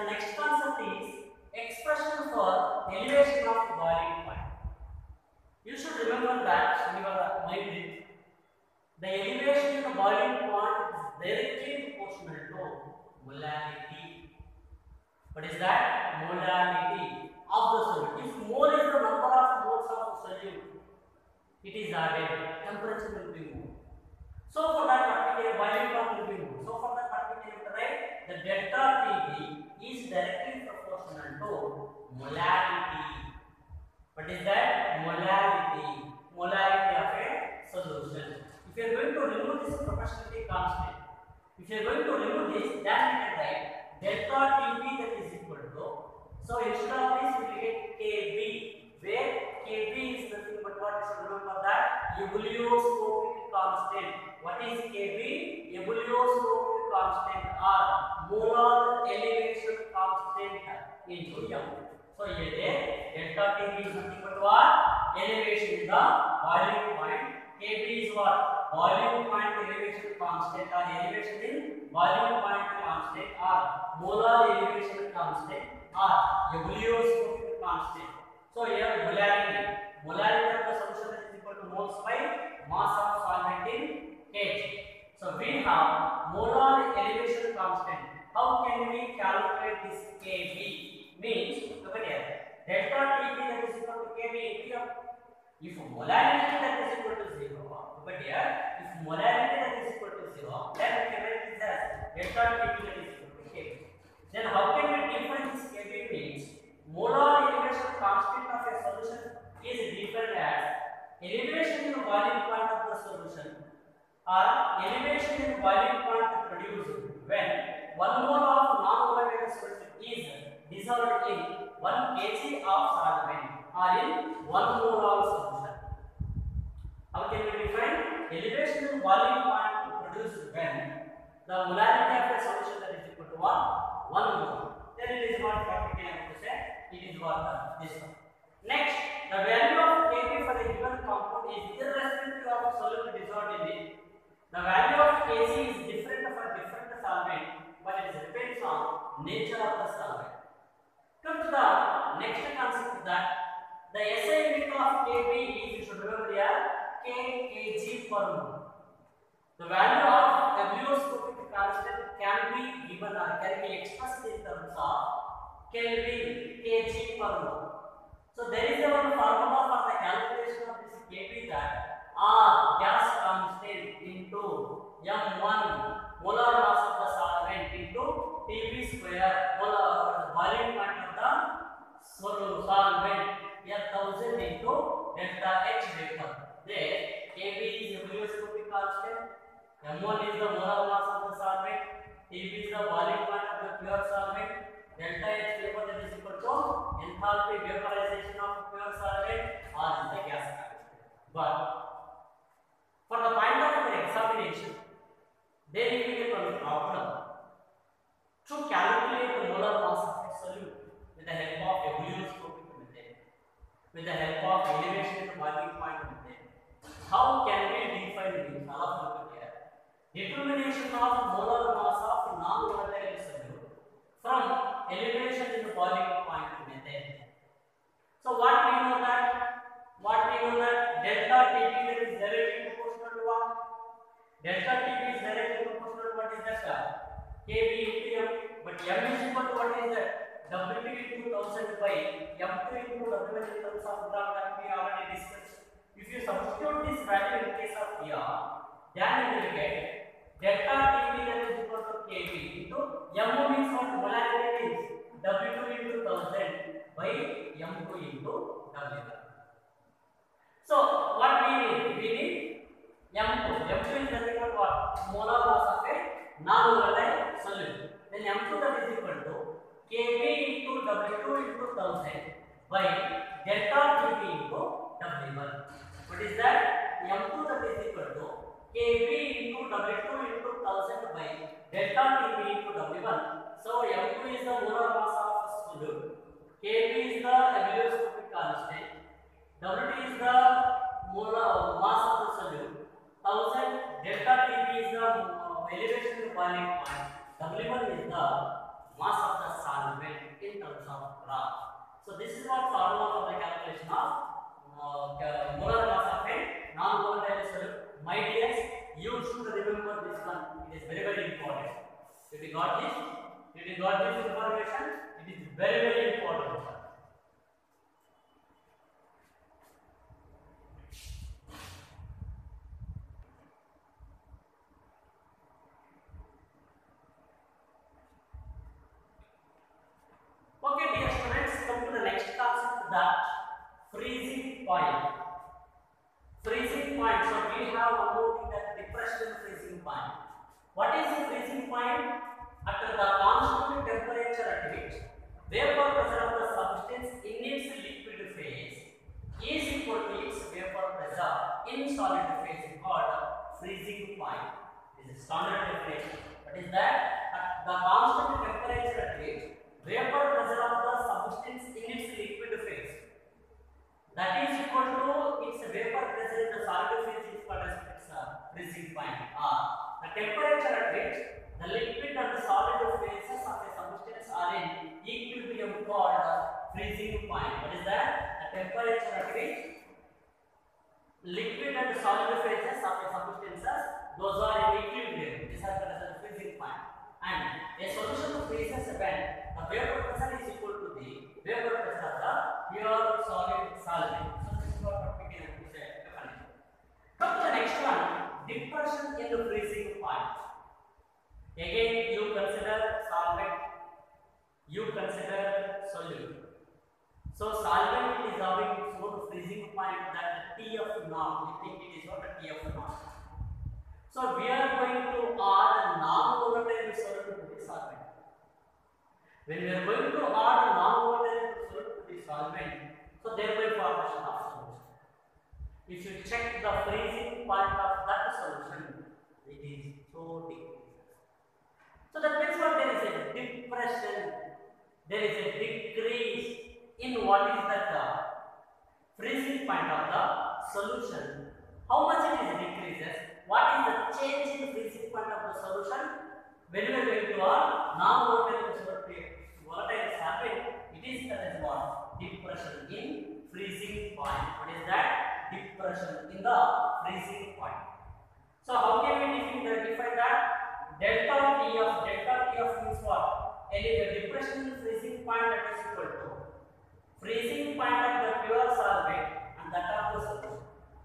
the next concept is expression for elevation of the boiling point. You should remember that in your mind, the elevation in the boiling point is directly proportional to molality. What is that? Molality of the solute. If mole is the number of moles of the solute, it is added, temperature will be moved. So for that particular boiling point will be moved. So for that particular right, the delta Tb is directly proportional to molality. What is that? Molality. Molality of a solution. If you are going to remove this proportionality constant, if you are going to remove this, then we can write delta Tb that is equal to. So instead of this, we will get Kb, where Kb is nothing but what? You should remember that ebullioscopic constant. What is Kb? Ebullioscopic constant or molar elevation constant into M. So here delta Tb is nothing but what? Elevation in the boiling point. Kb is what? Boiling point elevation constant or elevation in boiling point constant or molar elevation constant or ebullioscopic constant. So here molarity. Molarity of the solution is equal to moles by mass of solvent in kg. So we have molar elevation constant. How can we calculate this Kb? Means look at here. Delta Tb that is equal to Kb into M. If molarity that is equal to 0, but here if molarity that is equal to 0, then we can write this as delta Tb that is equal to Kb. Then how can we define this Kb? Means molar elevation constant of a solution is defined as elevation in the boiling point of the solution or elevation in the boiling point produced when 1 mole of non-volatile solution is dissolved in 1 kg of solvent or in 1 mole of solution. How can we define elevation in boiling point produced when the molarity of a solution that is equal to what? 1 mole. Then it is what we can have to say. It is what this one. Next, the value of Kb for a given compound is irrespective of solute dissolved in it. The value of Kc is different for different solvent, but it depends on nature of the solvent. Come to the next concept that the SI unit of Kb is, you should remember here, kg per mole. The value of ebullioscopic constant can be given or can be expressed in terms of Kelvin kg per mole. So there is one formula for the calculation of this Kb that R gas constant into M1 molar mass of the solvent into Tb square molar boiling point of the solvent 1000 into delta H vapor. There Kb is ebullioscopic constant, M1 is the molar mass of the solvent, Tb is the boiling point of the pure solvent, delta H vapor that is equal to enthalpy vaporization of pure solvent or the gas constant. But for the point of the examination, there will be a problem to calculate the molar mass of a solute with the help of ebullioscopic method, with the help of elevation in the boiling point method. How can we define this? All of look here. Determination of molar mass of non-volatile solute from elevation in the boiling point method. So what we know that? Delta Tb that is directly proportional to what? Delta Tb is directly proportional to what is that? Kb into M. But M is equal to what is that? W2 into 1000 by M2 into W1 in terms of gram that we already discussed. If you substitute this value in case of here, then you will get delta Tb that is equal to Kb into M means what? Molarity is W2 into 1000 by M2 into W1. So what we need? We need M2. M2 is nothing but what? Molar mass of a non-volatile solute. Then M2 that is equal to Kb into W2 into 1000 by delta Tb into W1. What is that? M2 that is equal to Kb into W2 into 1000 by delta Tb into W1. So M2 is the molar mass of a solute, Kb is the ebullioscopic constant, W2 is the molar mass of the solute, 1000 delta Tb is the elevation in the boiling point, W1 is the mass of the solvent in terms of graph. So this is what formula for the calculation of molar mass of a non-volatile solute. My dears, you should remember this one. It is very, very important. If you got this, if you got this information, it is very, very important. Okay, dear students, come to the next concept, that freezing point. Freezing point. So we have about the depression freezing point. What is the freezing point? At the constant temperature at which vapor pressure of the substance in its liquid phase is equal to its vapor pressure in solid phase is called freezing point. This is standard definition. What is that? At the constant temperature at which vapor pressure of the substance in its liquid phase, that is equal to its vapor pressure in the solid phase, is called as its freezing point. The temperature at which the liquid and the solid phases of a substance are in equilibrium called freezing point. What is that? The temperature at which liquid and solid phases of a substances, those are in equilibrium. These are called as the freezing point. And a solution freezes when the vapor pressure is equal to the vapor pressure of the pure solid solvent. So this is what we can say. Come to the next one, depression in the freezing point. Again, you consider solvent, you consider solute. So solvent is having its own freezing point, that T of naught. We think it is what a T of naught. So we are going to add a non-volatile solute to the solvent. When we are going to add a non-volatile solute to the solvent, so there will be formation of solution. If you check the freezing point of that solution, it is so decreases. So that means what? There is a depression, there is a decrease in what is that freezing point of the solution. How much it is decreases? What is the change in freezing point of the solution? When we are going to a non-volatile solvent, it is that is what? Depression in freezing point. What is that? Depression in the freezing point. So how can we define that? Delta T of means what? A depression in freezing point that is equal to freezing point of the pure solvent and that of the solution.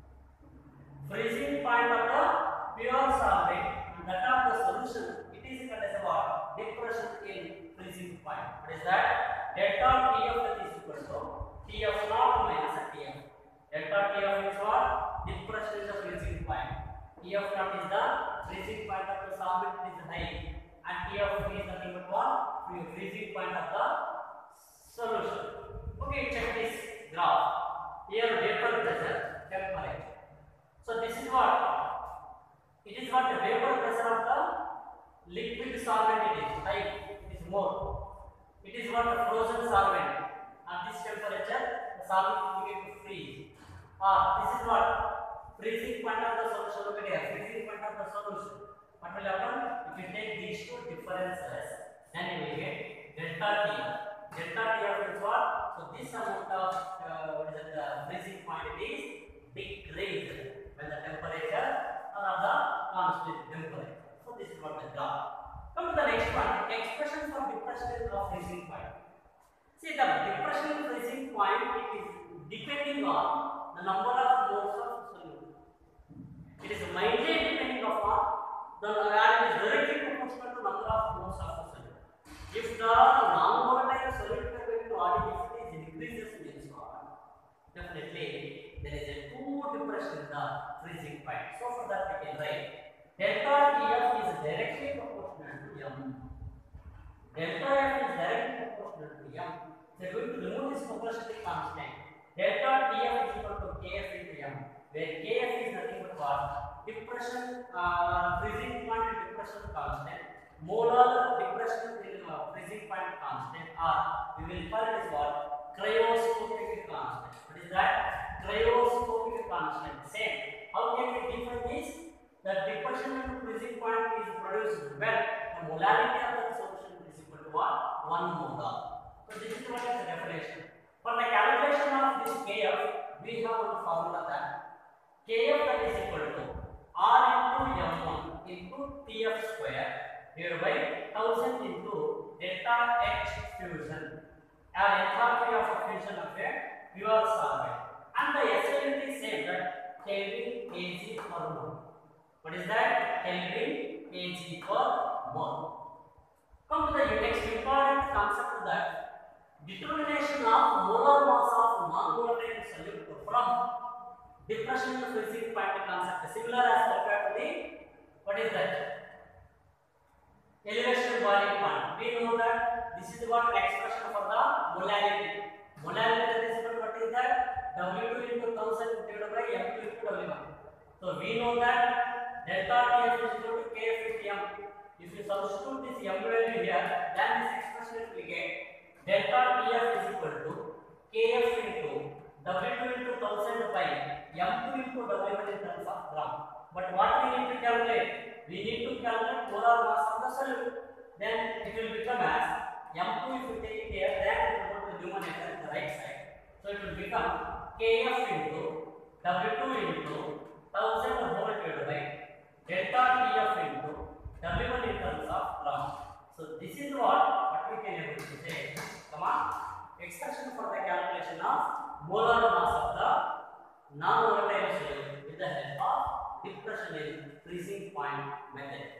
Freezing point of the pure solvent and that of the solution, it is called as what? Depression in freezing point. What is that? Delta T of that is equal to T of naught minus T of. Delta T of is what? Depression in the freezing point. T of naught is the freezing point of the solvent is high, and T of is nothing but what? Freezing point of the solution. Okay, check this graph. Here vapor pressure, temperature. So this is what? It is what the vapor pressure of the liquid solvent it is high, it is more. It is what the frozen solvent. At this temperature, the solvent will begin to freeze. This is what? Freezing point of the solution. Look at here, freezing point of the solution. What will happen? If you take these two differences, then you will get delta T. Delta T of is what? So this amount of freezing point is decreased when the temperature or the constant temperature. So this is what the graph. Come to the next one. Expression for depression of freezing point. See, the depression freezing point, it is depending on the number of moles of solute. It is mainly depending upon the value is directly proportional to number of moles of solute. If the non-volatile solute are going to add, if it increases means what? Definitely there is a two depression in the freezing point. So for that we can write delta Tf is directly proportional to m. Delta F is directly proportional to m. So we are going to remove this proportionality constant. Delta Tf is equal to Kf into m, where Kf is nothing but what? Depression, freezing point and depression constant. Molar depression freezing point constant, or we will call it as what? Cryoscopic constant. What is that? Cryoscopic constant. Same. How can we define this? The depression and freezing point is produced when the molarity of the solution is equal to to what? 1 molar. So this is what is the definition. For the calculation of this Kf, we have one formula that Kf that is equal to R into M1 into Tf square divided by 1000 into delta H fusion, or enthalpy of a fusion of a pure solvent. And the SI unit is same, that Kelvin Kg per mole. What is that? Kelvin Kg per mole. Come to the next important concept, that determination of molar mass of non-volatile solute from depression to freezing point concept, similar as compared to the, what is that? Elevation boiling point. We know that this is what expression for the molarity. Molarity that is equal to what is that? W2 into 1000 divided by M2 into W1. So we know that delta Tf is equal to Kf into M. If you substitute this M value here, then this expression will get delta Tf is equal to Kf into W2 into 1000 by M2 into W1 in terms of gram. But what we need to calculate? We need to calculate molar mass of the solute. Then it will become as M2, if you take it here, then it will go to the numerator on the right side. So it will become Kf into W2 into 1000 whole divided by delta Tf into W1 in terms of gram. So this is what we can able to say. Come on, expression for the calculation of molar mass of the non-volatile solute with the help of depression in freezing point method.